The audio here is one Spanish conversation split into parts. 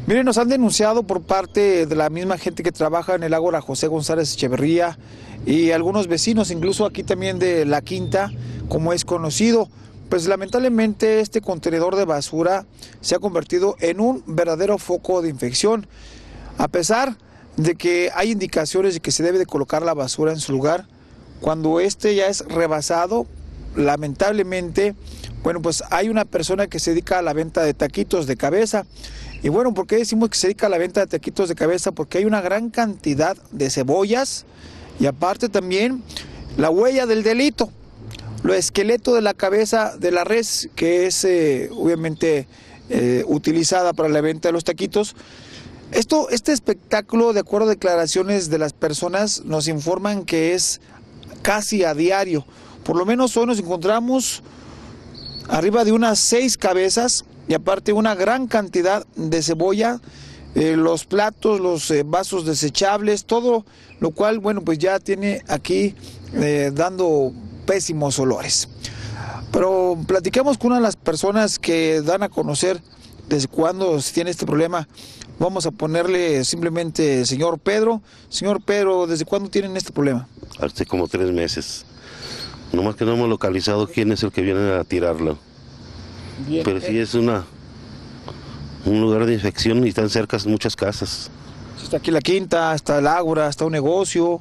Miren, nos han denunciado por parte de la misma gente que trabaja en el Ágora José González Echeverría y algunos vecinos, incluso aquí también de La Quinta, como es conocido. Pues lamentablemente este contenedor de basura se ha convertido en un verdadero foco de infección. A pesar de que hay indicaciones de que se debe de colocar la basura en su lugar, cuando este ya es rebasado, lamentablemente, bueno, pues hay una persona que se dedica a la venta de taquitos de cabeza. Y bueno, ¿por qué decimos que se dedica a la venta de taquitos de cabeza? Porque hay una gran cantidad de cebollas y aparte también la huella del delito, lo esqueleto de la cabeza de la res, que es obviamente utilizada para la venta de los taquitos. Este espectáculo, de acuerdo a declaraciones de las personas, nos informan que es casi a diario. Por lo menos hoy nos encontramos arriba de unas 6 cabezas y aparte una gran cantidad de cebolla, los platos, los vasos desechables, todo lo cual, bueno, pues ya tiene aquí dando pésimos olores. Pero platicamos con una de las personas que dan a conocer desde cuándo se tiene este problema. Vamos a ponerle simplemente señor Pedro. Señor Pedro, ¿desde cuándo tienen este problema? Hace como 3 meses. Nomás que no hemos localizado quién es el que viene a tirarlo. Bien, pero sí es un lugar de infección y están cerca muchas casas. Está aquí La Quinta, está el Ágora, está un negocio.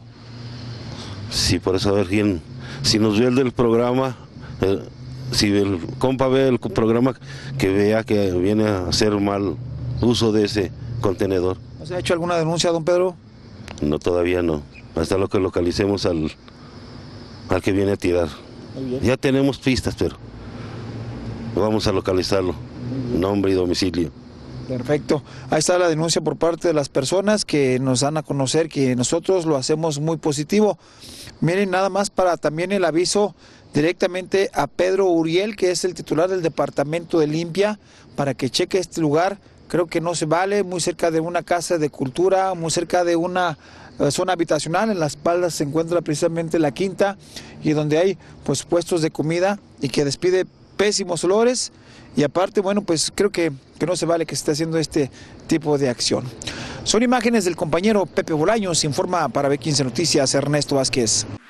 Sí, por eso a ver quién, si nos ve el del programa, si el compa ve el programa, que vea que viene a hacer mal uso de ese contenedor. ¿Se ha hecho alguna denuncia, don Pedro? No, todavía no. Hasta lo que localicemos al que viene a tirar. Ya tenemos pistas, pero vamos a localizarlo. Nombre y domicilio. Perfecto. Ahí está la denuncia por parte de las personas que nos dan a conocer que nosotros lo hacemos muy positivo. Miren, nada más para también el aviso directamente a Pedro Uriel, que es el titular del Departamento de Limpia, para que cheque este lugar. Creo que no se vale, muy cerca de una casa de cultura, muy cerca de una zona habitacional. En las espaldas se encuentra precisamente La Quinta y donde hay pues puestos de comida y que despide pésimos olores. Y aparte, bueno, pues creo que no se vale que se esté haciendo este tipo de acción. Son imágenes del compañero Pepe Bolaños, informa para B15 Noticias Ernesto Vázquez.